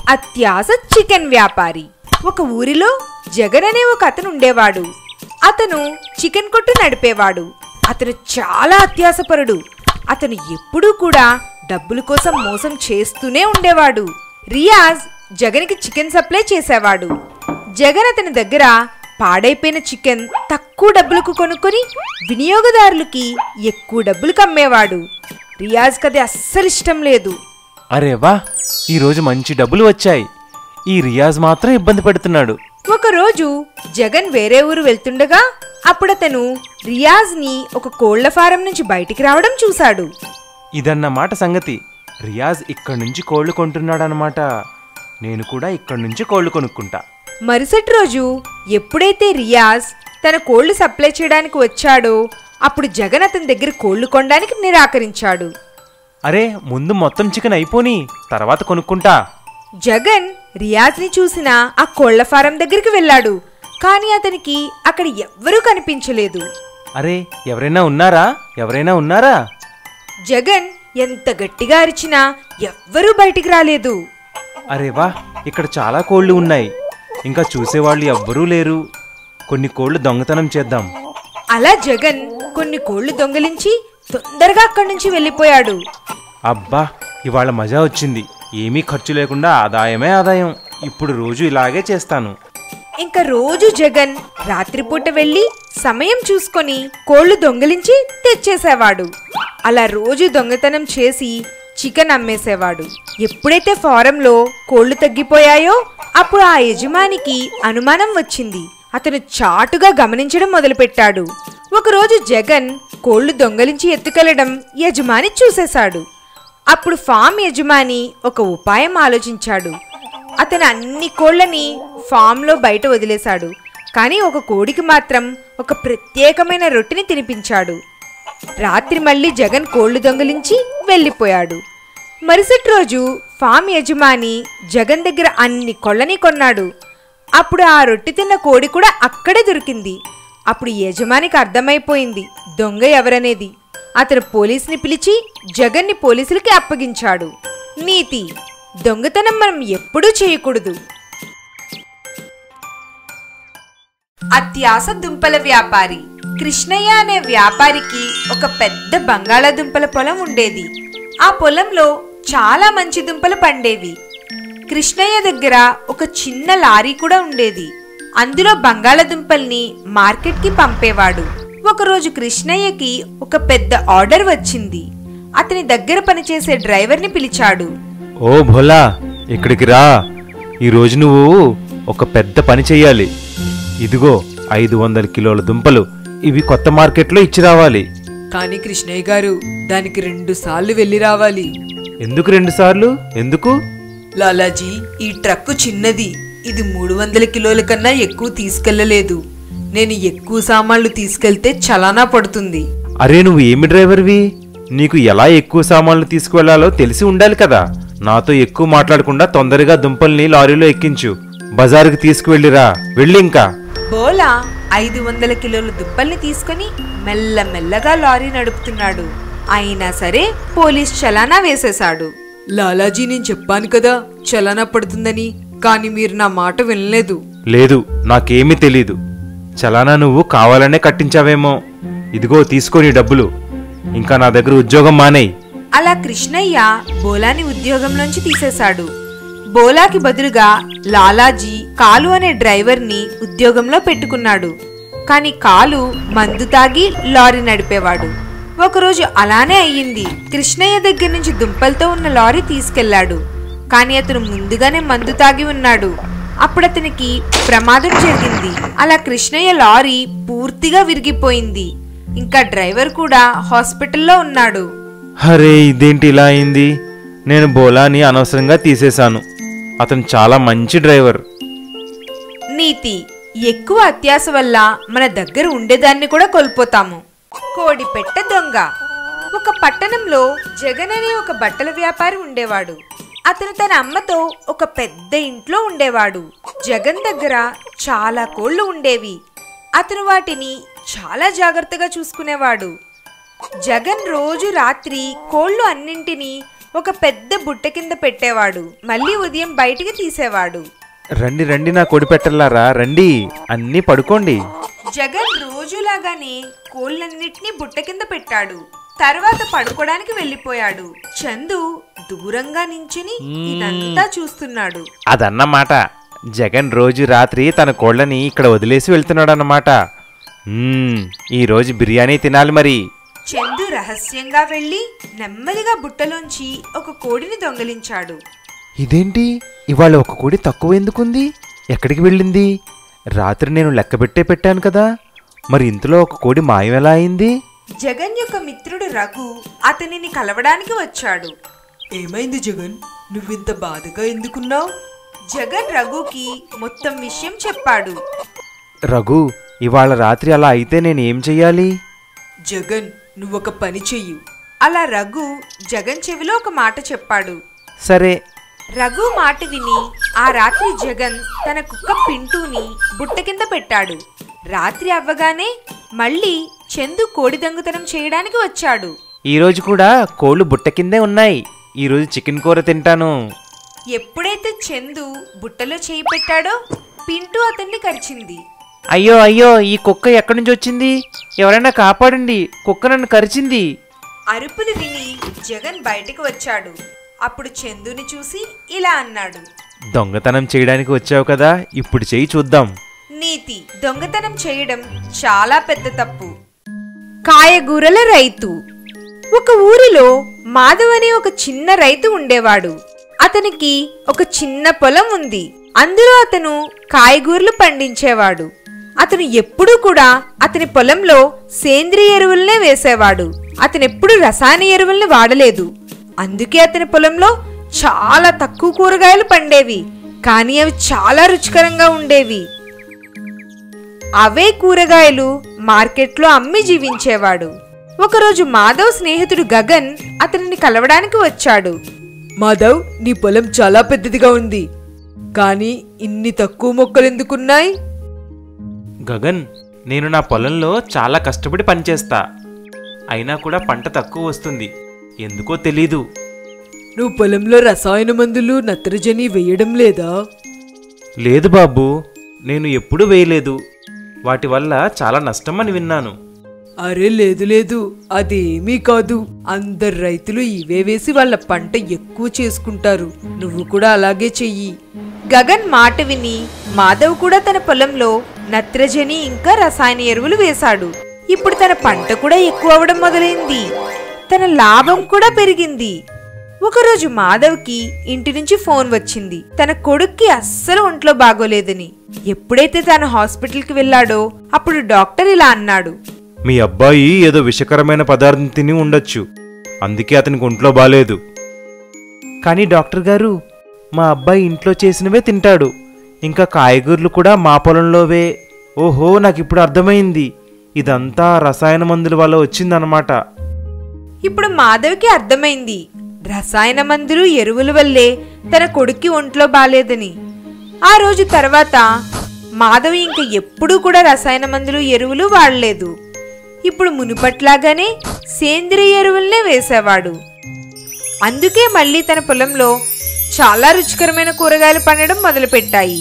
అత్యాస chicken వ్యాపారి. ఒక ఊరిలో జగన్ అనే ఒక అతను ఉండేవాడు. అతను చికెన్ కొట్టు నడిపేవాడు. అతను చాలా అత్యాసపరుడు. అతను ఎప్పుడూ కూడా డబ్బుల కోసం మోసం చేస్తూనే ఉండేవాడు. రియాజ్ జగన్కి చికెన్ సప్లై చేసేవాడు. జగన్ అతని దగ్గర పాడైపోయిన చికెన్ తక్కువ డబ్బులకు కొనుక్కొని వినియోగదారులకి ఎక్కువ డబ్బులకు అమ్మేవాడు. రియాజ్కి అది అస్సలు ఇష్టం లేదు. అరే వా, ఈరోజు మంచి డబ్బులు వచ్చాయి. ఈ రియాజ్ మాత్రం ఇబ్బంది పెడుతున్నాడు. ఒకరోజు జగన్ వేరే ఊరు వెళ్తుండగా అప్పుడతను రియాజ్ని ఒక కోళ్ల ఫారం నుంచి బయటికి రావడం చూశాడు. ఇదన్నమాట సంగతి. రియాజ్ ఇక్కడి నుంచి కోళ్లు కొంటున్నాడనమాట. నేను కూడా ఇక్కడి నుంచి కోళ్లు కొనుక్కుంటా. మరుసటి రోజు ఎప్పుడైతే రియాజ్ తన కోళ్లు సప్లై చేయడానికి వచ్చాడో అప్పుడు జగన్ అతని దగ్గర కోళ్లు కొనడానికి నిరాకరించాడు. అరే, ముందు మొత్తం చికెన్ అయిపోని, తర్వాత కొనుక్కుంటా. జగన్ రియాజ్ని చూసిన ఆ కోళ్ల ఫారం దగ్గరికి వెళ్ళాడు. కానీ అతనికి అక్కడ ఎవ్వరూ కనిపించలేదు. అరే, ఎవరైనా ఉన్నారా? జగన్ ఎంత గట్టిగా అరిచినా ఎవ్వరూ బయటికి రాలేదు. అరే వా, ఇక్కడ చాలా కోళ్లు ఉన్నాయి. ఇంకా చూసేవాళ్ళు ఎవ్వరూ లేరు. కొన్ని కోళ్లు దొంగతనం చేద్దాం. అలా జగన్ కొన్ని కోళ్లు దొంగలించి తొందరగా అక్కడి నుంచి వెళ్ళిపోయాడు. అబ్బా, ఇవాళ మజా వచ్చింది. ఏమీ ఖర్చు లేకుండా ఆదాయమే ఆదాయం. ఇప్పుడు రోజు ఇలాగే చేస్తాను. ఇంకా రోజు జగన్ రాత్రిపూట వెళ్ళి సమయం చూసుకొని కోళ్లు దొంగలించి తెచ్చేసేవాడు. అలా రోజు దొంగతనం చేసి చికెన్ అమ్మేసేవాడు. ఎప్పుడైతే ఫారంలో కోళ్లు తగ్గిపోయాయో అప్పుడు ఆ యజమానికి అనుమానం వచ్చింది. అతను చాటుగా గమనించడం మొదలుపెట్టాడు. ఒకరోజు జగన్ కోళ్లు దొంగలించి ఎత్తుకెళ్లడం యజమాని చూసేశాడు. అప్పుడు ఫామ్ యజమాని ఒక ఉపాయం ఆలోచించాడు. అతను అన్ని కోళ్లని ఫామ్లో బయట వదిలేశాడు. కానీ ఒక కోడికి మాత్రం ఒక ప్రత్యేకమైన రొట్టెని తినిపించాడు. రాత్రి మళ్ళీ జగన్ కోళ్లు దొంగలించి వెళ్ళిపోయాడు. మరుసటి రోజు ఫామ్ యజమాని జగన్ దగ్గర అన్ని కోళ్లని కొన్నాడు. అప్పుడు ఆ రొట్టె తిన్న కోడి కూడా అక్కడే దొరికింది. అప్పుడు యజమానికి అర్థమైపోయింది దొంగ ఎవరనేది. అతను పోలీసుని పిలిచి జగన్ని పోలీసులకి అప్పగించాడు. నీతి: దొంగతనం మనం ఎప్పుడూ చేయకూడదు. అత్యాస దుంపల వ్యాపారి. కృష్ణయ్య అనే వ్యాపారికి ఒక పెద్ద బంగాళాదుంపల పొలం ఉండేది. ఆ పొలంలో చాలా మంచి దుంపలు పండేవి. కృష్ణయ్య దగ్గర ఒక చిన్న లారీ కూడా ఉండేది. అందులో బంగాళాదుంపల్ని మార్కెట్కి పంపేవాడు. ఒకరోజు కృష్ణయ్యకి ఒక పెద్ద ఆర్డర్ వచ్చింది. అతని దగ్గర పనిచేసే డ్రైవర్ని పిలిచాడు. ఓ భోలా, ఇక్కడికి రా. ఈరోజు నువ్వు ఒక పెద్ద పని చెయ్యాలి. ఇదిగో 500 కిలోల దుంపలు. ఇవి కొత్త మార్కెట్లో ఇచ్చి రావాలి. కానీ కృష్ణయ్య గారు, దానికి 2 సార్లు వెళ్ళి రావాలి. ఎందుకు 2 సార్లు? ఎందుకు? లాలాజీ, ఈ ట్రక్కు చిన్నది. ఇది 300 కిలోల కన్నా ఎక్కువ తీసుకెళ్లలేదు. నేను ఎక్కువ సామాన్లు తీసుకెళ్తే చలానా పడుతుంది. అరే, నువ్వు ఏమి డ్రైవర్వి? నీకు ఎలా ఎక్కువ సామాన్లు తీసుకువెళ్లాలో తెలిసి ఉండాలి కదా. నాతో ఎక్కువ మాట్లాడకుండా తొందరగా దుంపల్ని లారీలో ఎక్కించు. బజారుకి తీసుకువెళ్ళిరా. వెళ్ళి ఇంకా. బోలా 500 కిలోల దుంపల్ని తీసుకుని మెల్లమెల్లగా లారీ నడుపుతున్నాడు. అయినా సరే పోలీస్ చలానా వేసేశాడు. లాలాజీ, నేను చెప్పాను కదా చలానా పడుతుందని, కానీ మీరు నా మాట వినలేదు. లేదు, నాకేమీ తెలీదు. చలానా నువ్వు కావాలనే కట్టించావేమో. ఇదిగో తీసుకొని డబ్బులు. ఇంకా నా దగ్గర ఉద్యోగం మానేయ్. అలా కృష్ణయ్య బోలాని ఉద్యోగంలోంచి తీసేశాడు. బోలాకి బదులుగా లాలాజీ కాలు అనే డ్రైవర్ని ఉద్యోగంలో పెట్టుకున్నాడు. కాని కాలు మందు తాగి లారీ నడిపేవాడు. ఒకరోజు అలానే అయ్యింది. కృష్ణయ్య దగ్గర నుంచి దుంపలతో ఉన్న లారీ తీసుకెళ్లాడు. కానీ అతను ముందుగానే మందు తాగి ఉన్నాడు. అప్పుడు అతనికి ప్రమాదం జరిగింది. అలా కృష్ణయ్య లారీ పూర్తిగా విరిగిపోయింది. ఇంకా డ్రైవర్ కూడా హాస్పిటల్లో ఉన్నాడు. అరే, ఇదేంటి ఇలా అయింది? నేను బోలాని అనవసరంగా తీసేశాను. అతను చాలా మంచి డ్రైవర్. నీతి: ఎక్కువ అత్యాస వల్ల మన దగ్గర ఉండేదాన్ని కూడా కోల్పోతాము. కోడిపెట్ట దొంగ. ఒక పట్టణంలో జగన్ అనే ఒక బట్టల వ్యాపారి ఉండేవాడు. అతను తన అమ్మతో ఒక పెద్ద ఇంట్లో ఉండేవాడు. జగన్ దగ్గర చాలా కోళ్లు ఉండేవి. అతను వాటిని చాలా జాగ్రత్తగా చూసుకునేవాడు. జగన్ రోజు రాత్రి కోళ్లు అన్నింటినీ ఒక పెద్ద బుట్ట కింద పెట్టేవాడు. మళ్ళీ ఉదయం బయటికి తీసేవాడు. రండి రండి నా కోడి పెట్టలారా, రండి, అన్నీ పడుకోండి. జగన్ రోజులాగానే కోళ్ళన్నిటినీ బుట్ట కింద పెట్టాడు. తర్వాత పడుకోవడానికి వెళ్ళిపోయాడు. చందు దూరంగా నించుని ఇదంతా చూస్తున్నాడు. అదన్నమాట, జగన్ రోజు రాత్రి తన కోళ్ళని ఇక్కడ వదిలేసి వెళ్తున్నాడు అన్నమాట. ఈరోజు బిర్యానీ తినాలి మరి. చందు రహస్యంగా వెళ్ళి నెమ్మదిగా బుట్టలోంచి ఒక కోడిని దొంగలించాడు. ఇదేంటి, ఇవాళ ఒక కోడి తక్కువ ఎందుకుంది? ఎక్కడికి వెళ్ళింది? రాత్రి నేను లెక్కబెట్టే పెట్టాను కదా, మరి ఇంతలో ఒక కోడి మాయం ఎలా అయింది? జగన్ యొక్క మిత్రుడు రఘు అతనిని కలవడానికి వచ్చాడు. ఏమైంది జగన్, నువ్వింత బాధగా ఎందుకున్నావు? జగన్ రఘుకి మొత్తం విషయం చెప్పాడు. రఘు, ఇవాళ రాత్రి అలా అయితే నేనేం చెయ్యాలి? జగన్, నువ్వొక పని చెయ్యు. అలా రఘు జగన్ చెవిలో ఒక మాట చెప్పాడు. సరే. రఘు మాట విని ఆ రాత్రి జగన్ తన కుక్క పింటూని బుట్ట కింద పెట్టాడు. రాత్రి అవ్వగానే మళ్ళీ చందు కోడి దొంగతనం చేయడానికి వచ్చాడు. ఈరోజు కూడా కోళ్ళు బుట్ట కిందే ఉన్నాయి. ఈరోజు చికెన్ కూర తింటాను. ఎప్పుడైతే చందు బుట్టలో చేయి పెట్టాడో పింటూ అతన్ని కరిచింది. అయ్యో అయ్యో, ఈ కుక్క ఎక్కడి నుంచి వచ్చింది? ఎవరైనా కాపాడండి, కుక్క నన్ను కరిచింది. అరుపులు విని జగన్ బయటకు వచ్చాడు. అప్పుడు చందుని చూసి ఇలా అన్నాడు. దొంగతనం చేయడానికి వచ్చావు కదా, ఇప్పుడు చెయ్యి చూద్దాం. నీతి: దొంగతనం చేయడం చాలా పెద్ద తప్పు. కాయగూరల రైతు. ఒక ఊరిలో మాధవ్ అనే ఒక చిన్న రైతు ఉండేవాడు. అతనికి ఒక చిన్న పొలం ఉంది. అందులో అతను కాయగూరలు పండించేవాడు. అతను ఎప్పుడూ కూడా అతని పొలంలో సేంద్రియ ఎరువులనే వేసేవాడు. అతనెప్పుడు రసాయన ఎరువుల్ని వాడలేదు. అందుకే అతని పొలంలో చాలా తక్కువ కూరగాయలు పండేవి, కానీ అవి చాలా రుచికరంగా ఉండేవి. అవే కూరగాయలు మార్కెట్లో అమ్మి జీవించేవాడు. ఒకరోజు మాధవ్ స్నేహితుడు గగన్ అతనిని కలవడానికి వచ్చాడు. మాధవ్, నీ పొలం చాలా పెద్దదిగా ఉంది, కానీ ఇన్ని తక్కువ మొక్కలు ఎందుకున్నాయి? గగన్, నేను నా పొలంలో చాలా కష్టపడి పనిచేస్తా, అయినా కూడా పంట తక్కువ వస్తుంది. ఎందుకో తెలీదు. నువ్వు పొలంలో రసాయన మందులు, నత్రజని వేయడం లేదా? లేదు బాబు, నేను ఎప్పుడూ వేయలేదు. వాటి వల్ల చాలా నష్టం అని విన్నాను. అరే లేదు లేదు, అదేమీ కాదు. అందరు రైతులు ఇవే వేసి వాళ్ళ పంట ఎక్కువ చేసుకుంటారు. నువ్వు కూడా అలాగే చెయ్యి. గగన్ మాట విని మాధవ్ కూడా తన పొలంలో నత్రజని ఇంకా రసాయన ఎరువులు వేశాడు. ఇప్పుడు తన పంట కూడా ఎక్కువ అవడం మొదలైంది. తన లాభం కూడా పెరిగింది. ఒకరోజు మాధవ్కి ఇంటి నుంచి ఫోన్ వచ్చింది. తన కొడుక్కి అస్సలు ఒంట్లో బాగోలేదని. ఎప్పుడైతే తను హాస్పిటల్కి వెళ్ళాడో అప్పుడు డాక్టర్ ఇలా అన్నాడు. మీ అబ్బాయి ఏదో విషకరమైన పదార్థం తిని ఉండొచ్చు, అందుకే అతనికి ఒంట్లో బాలేదు. కానీ డాక్టర్ గారు, మా అబ్బాయి ఇంట్లో చేసినవే తింటాడు, ఇంకా కాయగూరలు కూడా మా పొలంలోవే. ఓహో, నాకు ఇప్పుడు అర్థమైంది, ఇదంతా రసాయన మందుల వల్ల వచ్చిందనమాట. ఇప్పుడు మాధవ్కి అర్థమైంది, రసాయన మందులు ఎరువుల వల్లే తన కొడుక్కి ఒంట్లో బాలేదని. ఆ రోజు తర్వాత మాధవ్ ఇంక ఎప్పుడూ కూడా రసాయన మందులు ఎరువులు వాడలేదు. ఇప్పుడు మునుపట్లాగానే సేంద్రియ ఎరువులనే వేసేవాడు. అందుకే మళ్ళీ తన పొలంలో చాలా రుచికరమైన కూరగాయలు పండడం మొదలుపెట్టాయి.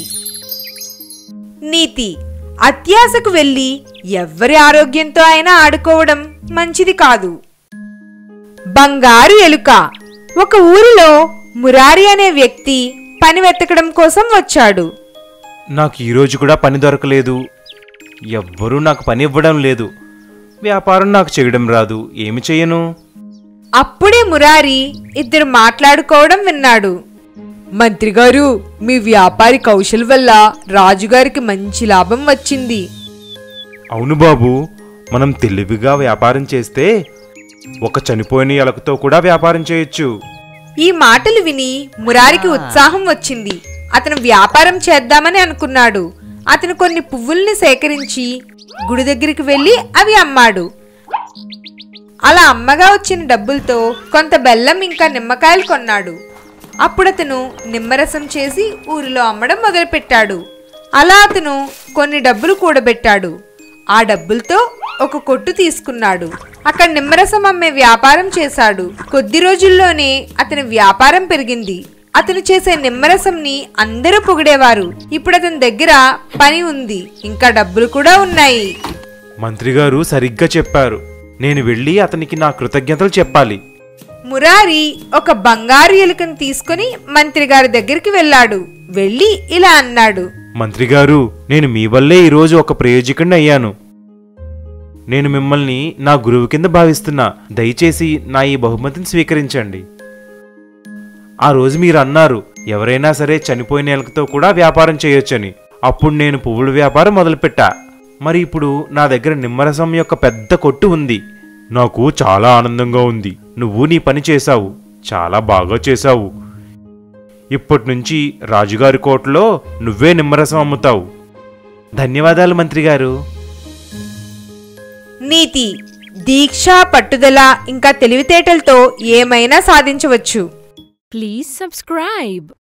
నీతి: అత్యాశకు వెళ్ళి ఎవ్వరి ఆరోగ్యంతో అయినా ఆడుకోవడం మంచిది కాదు. బంగారు ఎలుక. ఒక ఊరిలో మురారి అనే వ్యక్తి పని వెతకడం కోసం వచ్చాడు. నాకు ఈరోజు కూడా పని దొరకలేదు, ఎవ్వరూ నాకు పని ఇవ్వడం లేదు, వ్యాపారం నాకు చేయడం రాదు, ఏమి చెయ్యను? అప్పుడే మురారి ఇద్దరు మాట్లాడుకోవడం విన్నాడు. మంత్రి గారు, మీ వ్యాపారి కౌశల్ వల్ల రాజుగారికి మంచి లాభం వచ్చింది. అవును బాబు, మనం తెలివిగా వ్యాపారం చేస్తే ఒక చనిపోయిన ఎలకతో కూడా వ్యాపారం చేయొచ్చు. ఈ మాటలు విని మురారికి ఉత్సాహం వచ్చింది. అతను వ్యాపారం చేద్దామని అనుకున్నాడు. అతను కొన్ని పువ్వుల్ని సేకరించి గుడి దగ్గరికి వెళ్ళి అవి అమ్మాడు. అలా అమ్మగా వచ్చిన డబ్బులతో కొంత బెల్లం ఇంకా నిమ్మకాయలు కొన్నాడు. అప్పుడు అతను నిమ్మరసం చేసి ఊరిలో అమ్మడం మొదలుపెట్టాడు. అలా అతను కొన్ని డబ్బులు కూడబెట్టాడు. ఆ డబ్బులతో ఒక కొట్టు తీసుకున్నాడు. అక్కడ నిమ్మరసం అమ్మే వ్యాపారం చేశాడు. కొద్ది రోజుల్లోనే అతని వ్యాపారం పెరిగింది. అతను చేసే నిమ్మరసంని అందరూ పొగిడేవారు. ఇప్పుడు అతని దగ్గర పని ఉంది, ఇంకా డబ్బులు కూడా ఉన్నాయి. మంత్రి గారు సరిగ్గా చెప్పారు. నేను వెళ్ళి అతనికి నా కృతజ్ఞతలు చెప్పాలి. మురారి ఒక బంగారు ఎలుకను తీసుకుని మంత్రి గారి దగ్గరికి వెళ్ళాడు. వెళ్ళి ఇలా అన్నాడు, మంత్రి గారు, నేను మీ వల్లే ఈరోజు ఒక ప్రయోజకుడిని అయ్యాను. నేను మిమ్మల్ని నా గురువు కింద భావిస్తున్నా. దయచేసి నా ఈ బహుమతిని స్వీకరించండి. ఆ రోజు మీరు అన్నారు, ఎవరైనా సరే చనిపోయిన ఎలుకతో కూడా వ్యాపారం చేయొచ్చని. అప్పుడు నేను పువ్వుల వ్యాపారం మొదలుపెట్టా. మరి ఇప్పుడు నా దగ్గర నిమ్మరసం యొక్క పెద్ద కొట్టు ఉంది. నాకు చాలా ఆనందంగా ఉంది. నువ్వు నీ పని చేశావు, చాలా బాగా చేశావు. ఇప్పటి నుంచి రాజుగారి కోటలో నువ్వే నిమ్మరసం అమ్ముతావు. ధన్యవాదాలు మంత్రి గారు. నీతి, దీక్ష, పట్టుదల ఇంకా తెలివితేటలతో ఏమైనా సాధించవచ్చు. Please subscribe.